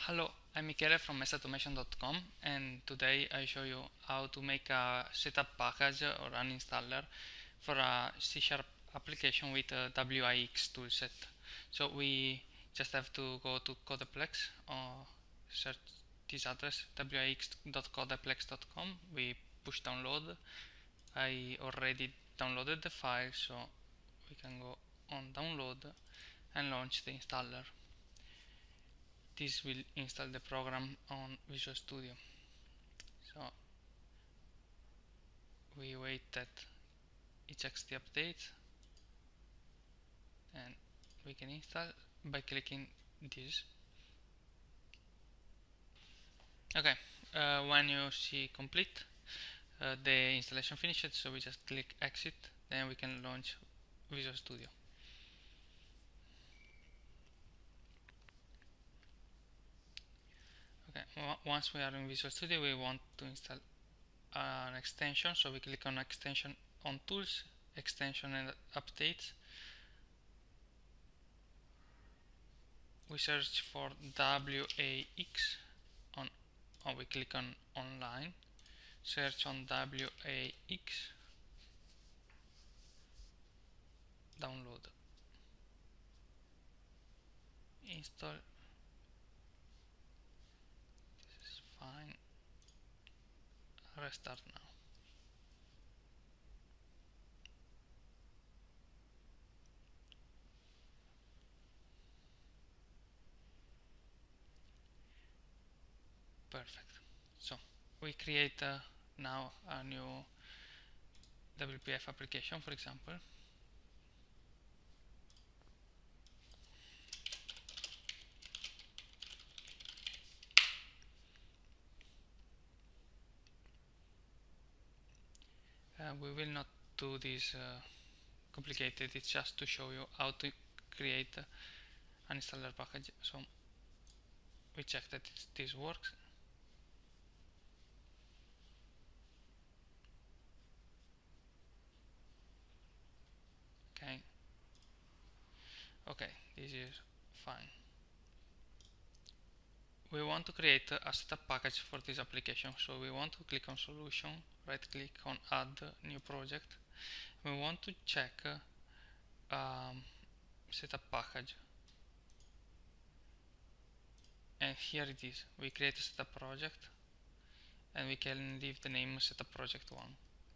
Hello, I'm Michele from messautomation.com, and today I show you how to make a setup package or an installer for a C# application with a WIX toolset. So we just have to go to Codeplex or search this address wix.codeplex.com. We push download. I already downloaded the file, so we can go on download and launch the installer. This will install the program on Visual Studio. So we wait that it checks the update and we can install by clicking this. Okay, when you see complete, the installation finished, so we just click exit, then we can launch Visual Studio. Okay, once we are in Visual Studio, we want to install an extension, so we click on extension on tools, extension and updates. We search for WAX on, or we click on online, search on WAX, download, install. This is fine. Restart now. Perfect. So we create now a new WPF application, for example. We will not do this complicated, it's just to show you how to create an installer package. So we check that this works. Okay, this is fine. We want to create a setup package for this application, so we want to click on solution, right click on add new project. We want to check setup package, and here it is. We create a setup project and we can leave the name setup project 1.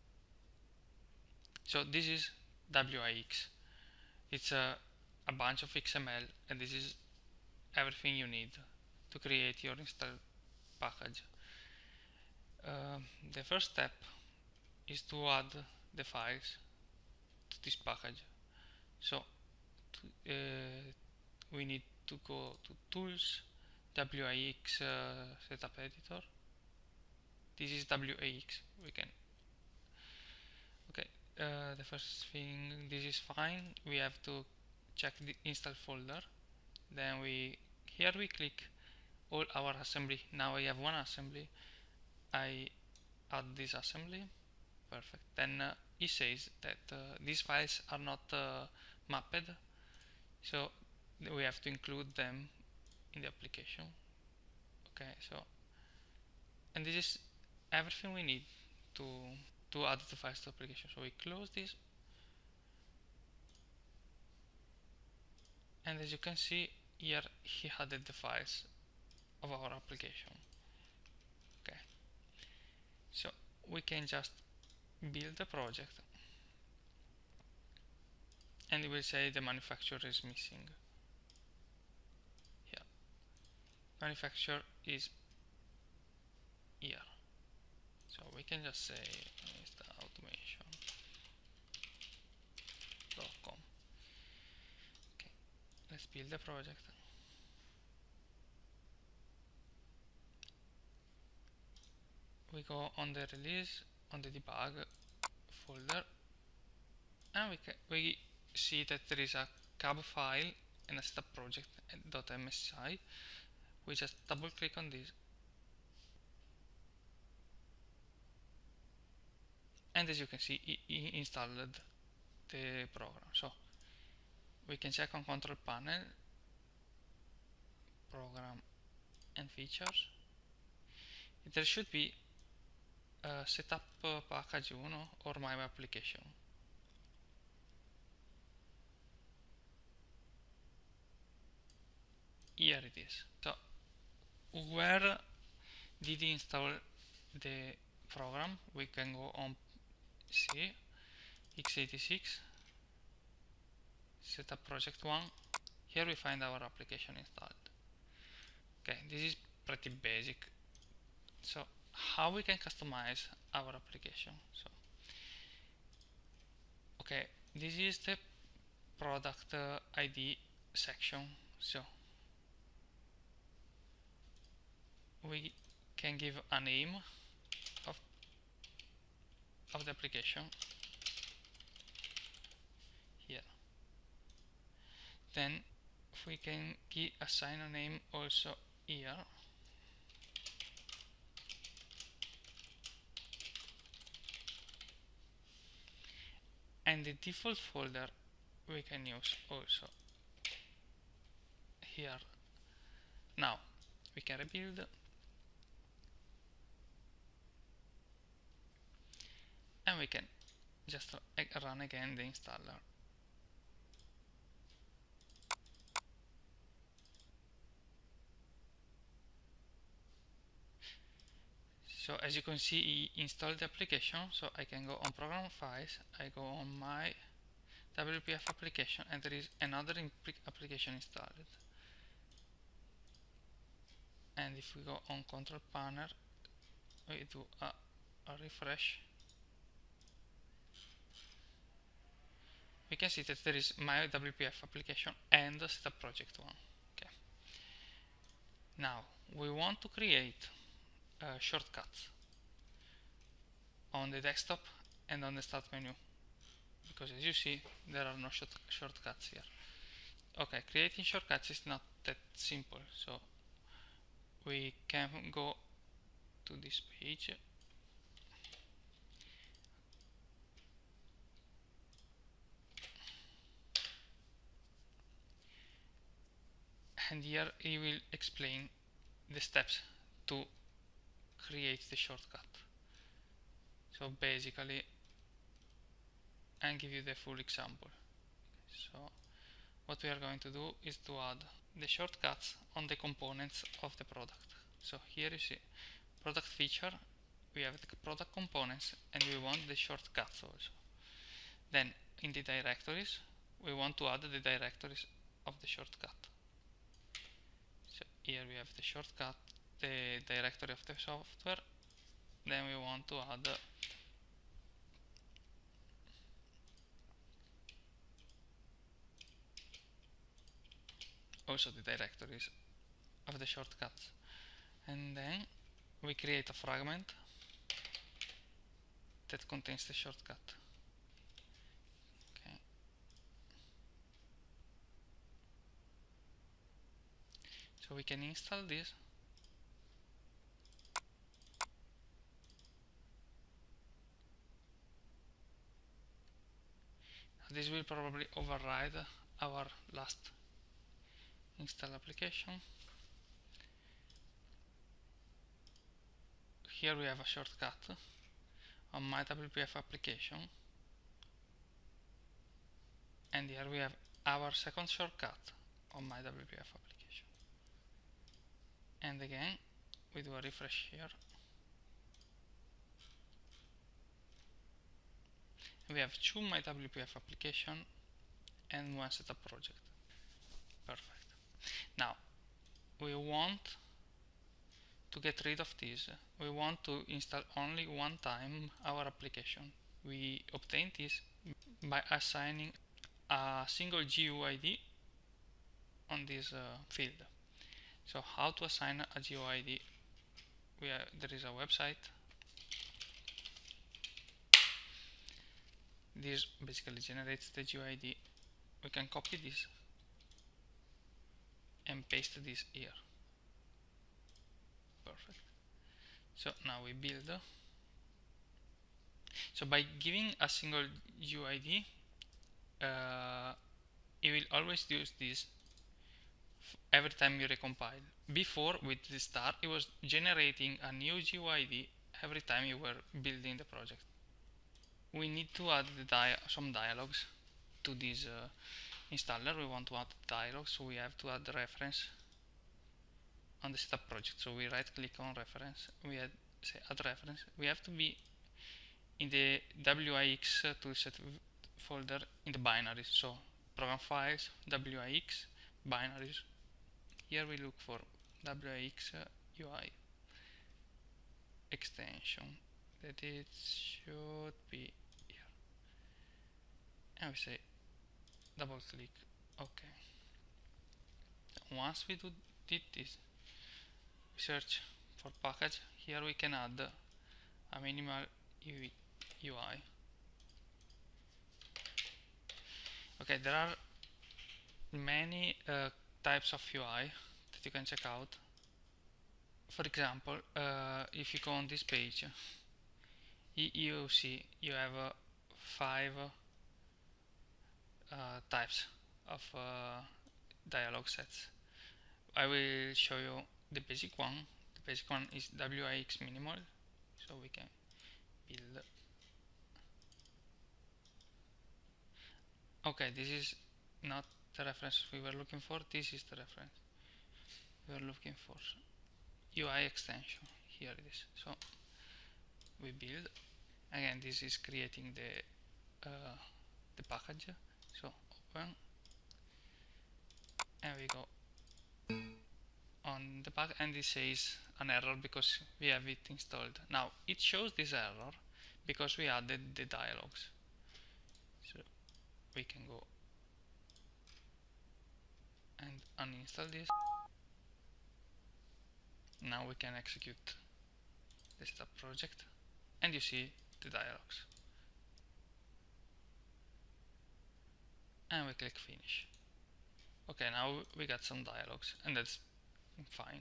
So this is WIX. It's a bunch of XML, and this is everything you need to create your install package. The first step is to add the files to this package. So we need to go to tools, WIX setup editor. This is WAX. We can. Okay. The first thing, this is fine. We have to check the install folder. Then here we click all our assembly. Now I have one assembly. I add this assembly. Perfect. Then it says that these files are not mapped, so we have to include them in the application. Okay, so, and this is everything we need to add the files to the application. So we close this, and as you can see here, he added the files of our application. Okay, so we can just build the project, and it will say the manufacturer is missing. Here, manufacturer is here. So we can just say messautomation.com. Okay, let's build the project. We go on the release, on the debug folder, and we see that there is a cab file and a setup project.msi. We just double click on this, and as you can see, it installed the program. So we can check on control panel, program and features. There should be setup package 1 or my application. Here it is. So where did you install the program? We can go on C, x86, setup project 1. Here we find our application installed. Okay, this is pretty basic. So how we can customize our application? So okay, this is the product ID section. So we can give a name of the application here. Then we can assign a name also here. And the default folder we can use also here. Now we can rebuild and we can just run again the installer. So as you can see, he installed the application. So I can go on program files, I go on my WPF application, and there is another application installed. And if we go on control panel, we do a refresh, we can see that there is my WPF application and the setup project 1. Okay. Now we want to create shortcuts on the desktop and on the start menu, because as you see there are no shortcuts here. Okay, creating shortcuts is not that simple, so we can go to this page and here he will explain the steps to create the shortcut. So basically, and give you the full example. So what we are going to do is to add the shortcuts on the components of the product. So here you see product feature, we have the product components, and we want the shortcuts also. Then in the directories, we want to add the directories of the shortcut. So here we have the shortcut, the directory of the software. Then we want to add also the directories of the shortcuts. And then we create a fragment that contains the shortcut. Okay. So we can install this. This will probably override our last install application. Here we have a shortcut on my WPF application, and here we have our second shortcut on my WPF application. And again we do a refresh here. We have two my WPF application and one setup project. Perfect. Now we want to get rid of this. We want to install only one time our application. We obtain this by assigning a single GUID on this field. So how to assign a GUID? There is a website. This basically generates the GUID. We can copy this and paste this here. Perfect. So now we build. So by giving a single GUID, it will always use this every time you recompile. before with the start it was generating a new GUID every time you were building the project. We need to add some dialogues to this installer. We want to add dialogues, so we have to add the reference on the setup project. So we right click on reference, we say add reference. We have to be in the WIX toolset folder in the binaries, so program files, WIX, binaries. Here we look for WIX UI extension, that it should be here, and we say double click OK. Once we did this, we search for package. Here we can add a minimal UI. Okay, there are many types of UI that you can check out. For example, if you go on this page, you see you have 5 types of dialog sets. I will show you the basic one. The basic one is WIX minimal, so we can build. Okay, this is not the reference we were looking for. This is the reference we were looking for. UI extension, here it is. So we build. Again, this is creating the package. So open, and we go on the pack, and it says an error because we have it installed. Now it shows this error because we added the dialogues. So we can go and uninstall this. Now we can execute the setup project, and you see the dialogues. And we click finish. Okay, now we got some dialogues, and that's fine.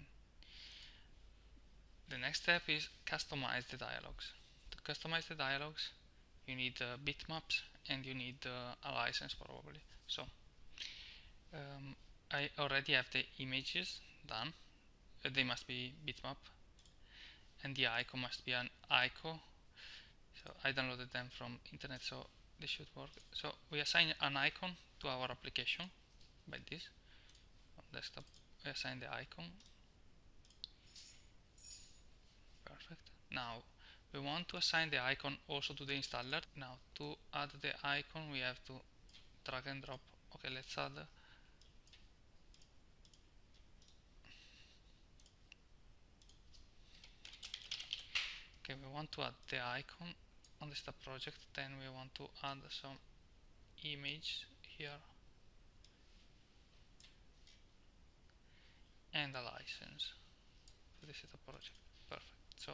The next step is customize the dialogues. To customize the dialogues, you need bitmaps and you need a license probably. So I already have the images done. They must be bitmap, and the icon must be an icon. So I downloaded them from internet, so they should work. So we assign an icon to our application by this on desktop. We assign the icon. Perfect. Now we want to assign the icon also to the installer. Now to add the icon we have to drag and drop. Okay, let's add okay, we want to add the icon on the setup project, then we want to add some image here and a license to the setup project. Perfect. So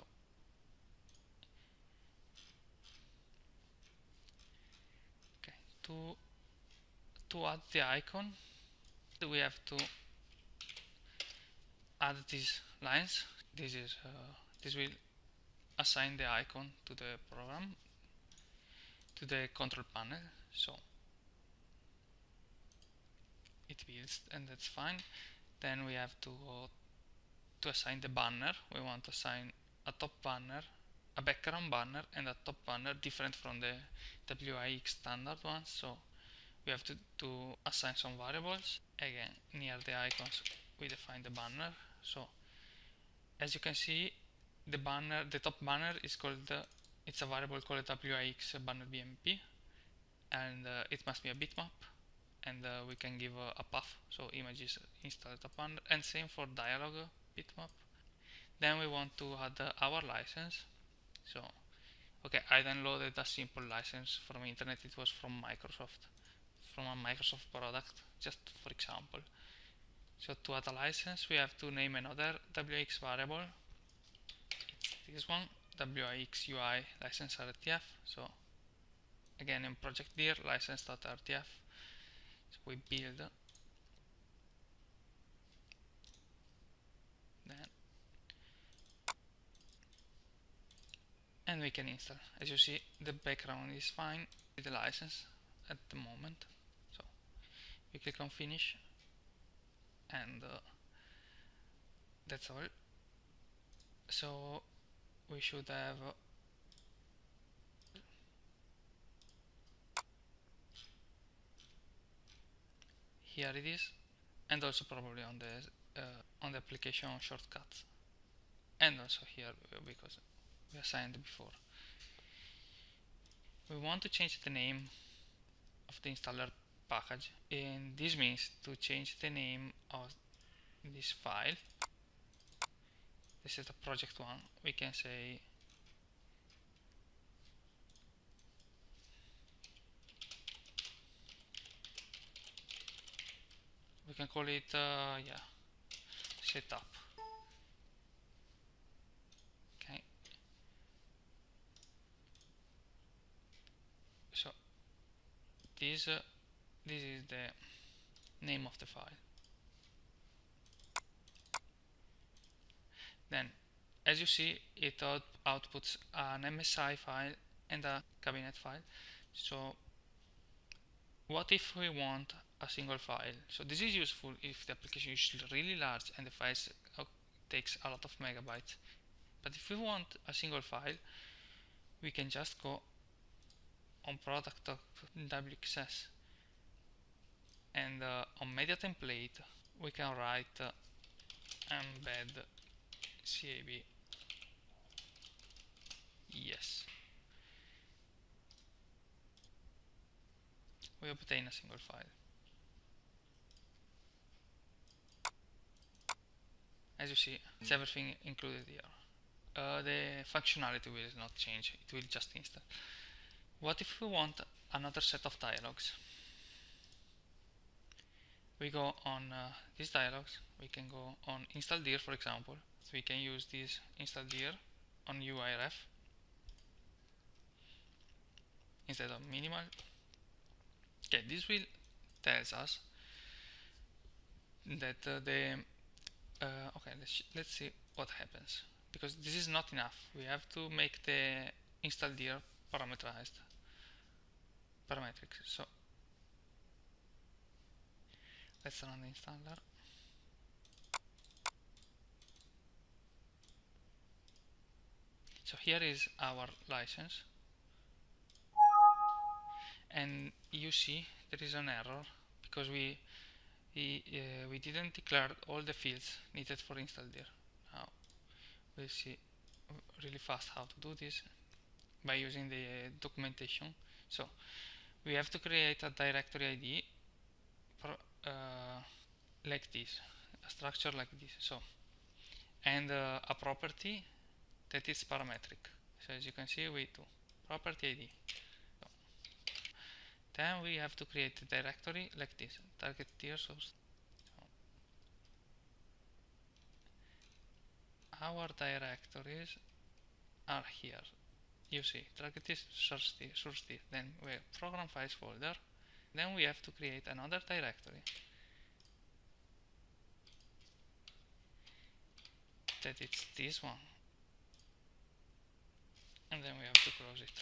okay, to add the icon we have to add these lines. This will assign the icon to the program, to the control panel. So it builds, and that's fine. Then we have to go to assign the banner. We want to assign a top banner, a background banner, and a top banner different from the WIX standard ones. So we have to assign some variables. Again, near the icons we define the banner. So as you can see, the banner, the top banner is called it's a variable called WIX banner BMP, and it must be a bitmap, and we can give a path, so images installed top banner, and same for dialog bitmap. Then we want to add our license. So okay, I downloaded a simple license from internet. It was from Microsoft, from a Microsoft product, just for example. So to add a license we have to name another WIX variable. It's this one, WIX UI license RTF. So again in project dir license.rtf. So we build, then and we can install. As you see, the background is fine with the license at the moment. So we click on finish, and that's all. So we should have here it is, and also probably on the application shortcuts, and also here because we assigned before. We want to change the name of the installer package, and this means to change the name of this file. This is the project one. We can say we can call it yeah, setup. Okay, so this is the name of the file. Then, as you see, it outputs an MSI file and a cabinet file. So what if we want a single file? So this is useful if the application is really large and the files takes a lot of megabytes. But if we want a single file, we can just go on product.wxs, and on media template we can write embed cab yes. We obtain a single file. As you see, it's everything included here. The functionality will not change, it will just install. What if we want another set of dialogues? We go on these dialogues, we can go on install dir, for example. So we can use this install dir on UIRF instead of minimal. Okay, this will tells us that okay, let's see what happens, because this is not enough. We have to make the install dir parametric. So let's run the installer. So here is our license, and you see there is an error because we didn't declare all the fields needed for install dir. Now we'll see really fast how to do this by using the documentation. So we have to create a directory ID like this, a structure like this. So, and a property that is parametric. So as you can see, we do property ID. So, then we have to create a directory like this, target tier source. So, our directories are here. You see, target is source tier. Then we have program files folder. Then we have to create another directory that it's this one, and then we have to close it.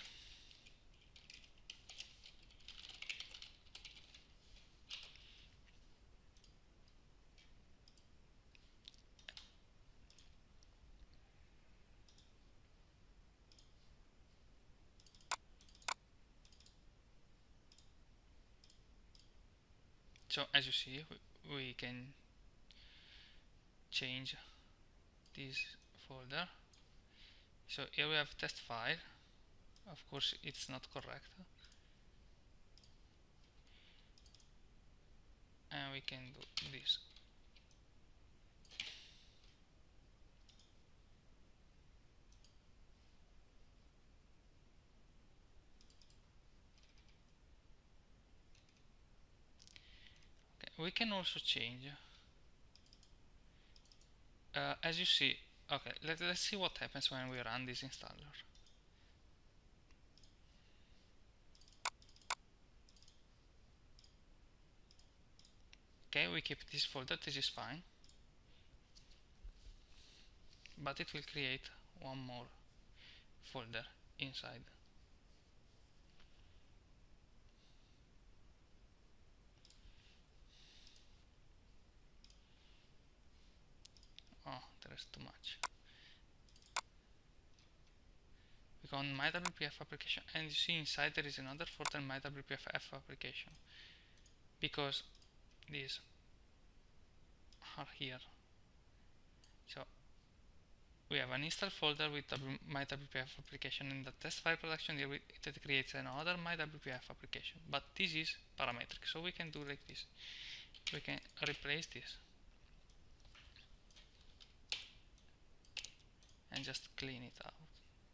So as you see, we can change this folder. So here we have test file. Of course it's not correct, and we can do this. Okay, we can also change as you see. Okay, let's see what happens when we run this installer. Okay, we keep this folder, this is fine, but it will create one more folder inside. Oh, reference too much. We go on my WPF application, and you see inside there is another folder, my WPF application, because these are here. So we have an install folder with my WPF application, and the test file production here that creates another my WPF application, but this is parametric, so we can do like this. We can replace this and just clean it out.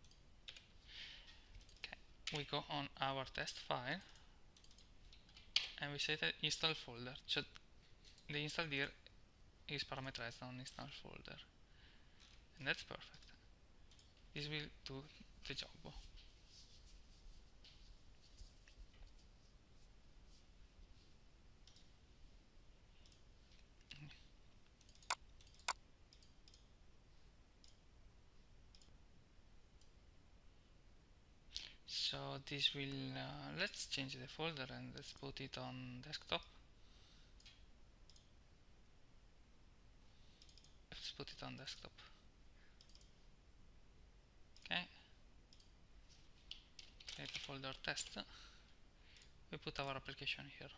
Okay, we go on our test file and we set an install folder. So the install here is parameterized on install folder, and that's perfect. This will do the job. So this will, let's change the folder and let's put it on desktop. Let's put it on desktop. Okay. Create a folder test. We put our application here.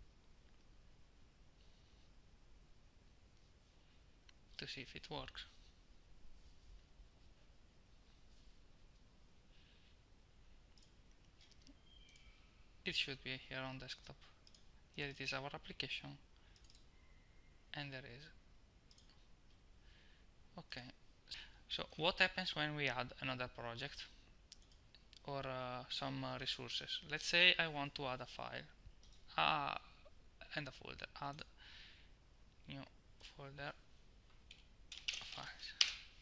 To see if it works. It should be here on desktop. Here it is, our application, and there is. Okay, so what happens when we add another project or some resources? Let's say I want to add a file and a folder. Add new folder files.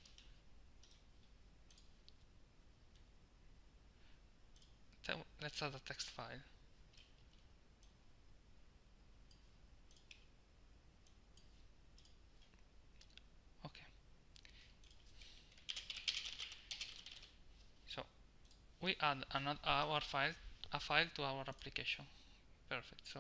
Let's add a text file. Okay. So we add a file to our application. Perfect. So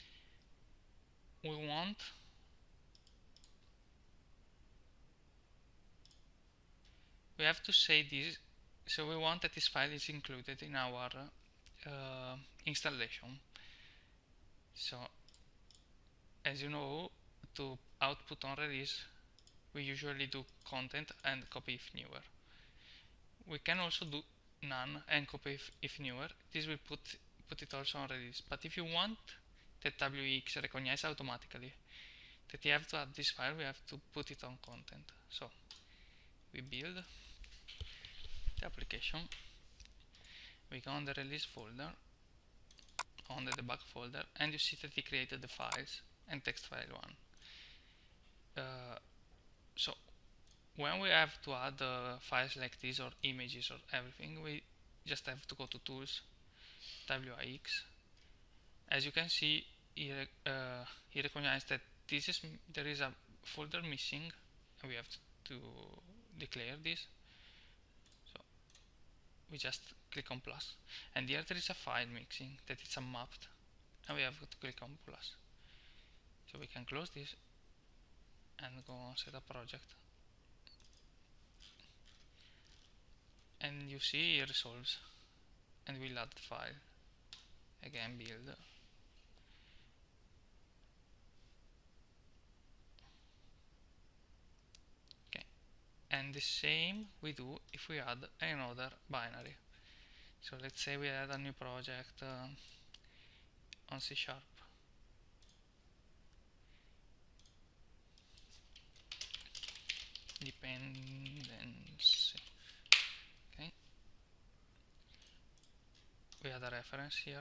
we have to say this. So we want that this file is included in our installation. So as you know, to output on release, we usually do content and copy if newer. We can also do none and copy if newer. This will put it also on release. But if you want that WX recognize automatically that you have to add this file, we have to put it on content. So we build the application, we go on the release folder, on the debug folder, and you see that we created the files and text file one. So when we have to add files like this or images or everything, we just have to go to tools, WIX. As you can see, he recognizes that there is a folder missing, and we have to declare this. So we just click on plus, and here there is a file missing that it's unmapped, and we have to click on plus. So we can close this and go on set a project, and you see it resolves, and we'll add the file again, build. Okay, and the same we do if we add another binary. So let's say we add a new project on C#. Dependency. Okay, we add a reference here.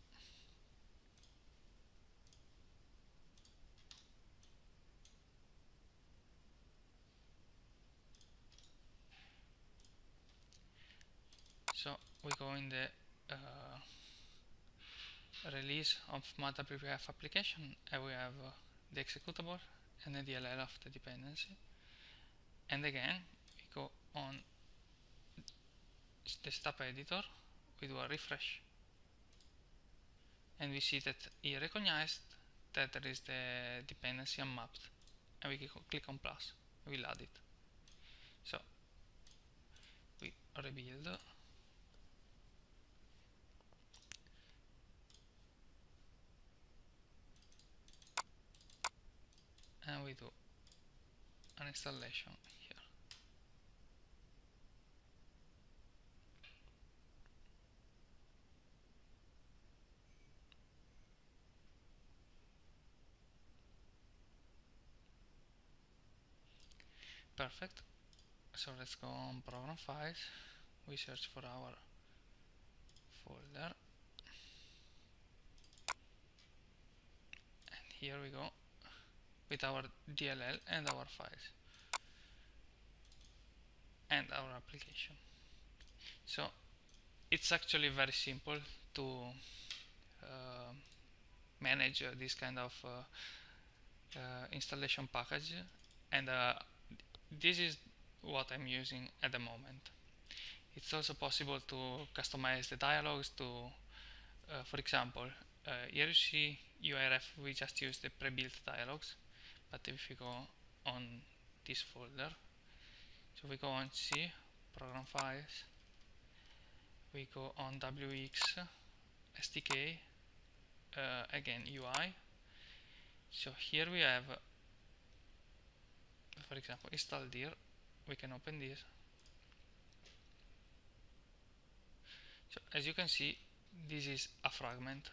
So we go in the release of my WPF application, and we have the executable and the DLL of the dependency. And again, we go on the step editor, we do a refresh, and we see that he recognized that there is the dependency unmapped, and we click on plus, we'll add it. installation here. Perfect. So let's go on program files. We search for our folder, and here we go with our DLL and our files and our application. So it's actually very simple to uh, manage this kind of installation package, and this is what I'm using at the moment. It's also possible to customize the dialogues to, for example, here you see URF, we just use the pre-built dialogues, but if you go on this folder, so we go on C, program files, we go on WX, SDK, again UI. So here we have, for example, install dir. We can open this. So as you can see, this is a fragment,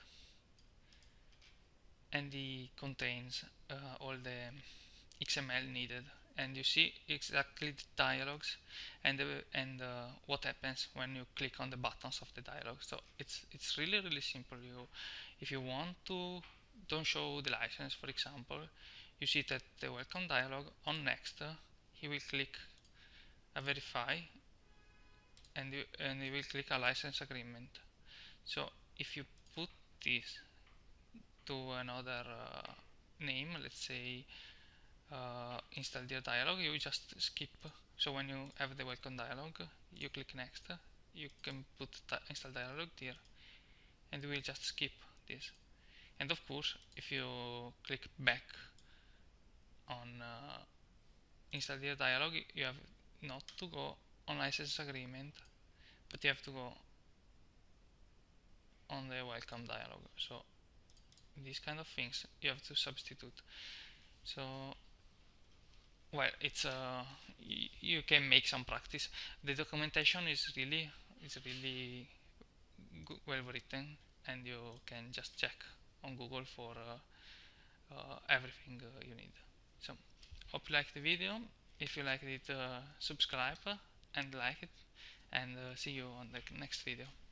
and it contains all the XML needed, and you see exactly the dialogues and what happens when you click on the buttons of the dialogue. So it's really simple. If you want to don't show the license, for example, you see that the welcome dialog on next, he will click a verify, and you will click a license agreement. So if you put this to another name, let's say install dir dialog, you just skip. So when you have the welcome dialog, you click next, you can put install dialog dir, and you will just skip this. And of course, if you click back on install dir dialog, you have not to go on license agreement, but you have to go on the welcome dialog. So these kind of things you have to substitute. So well, it's you can make some practice. The documentation is really well written, and you can just check on Google for everything you need. So hope you liked the video. If you liked it, subscribe and like it, and see you on the next video.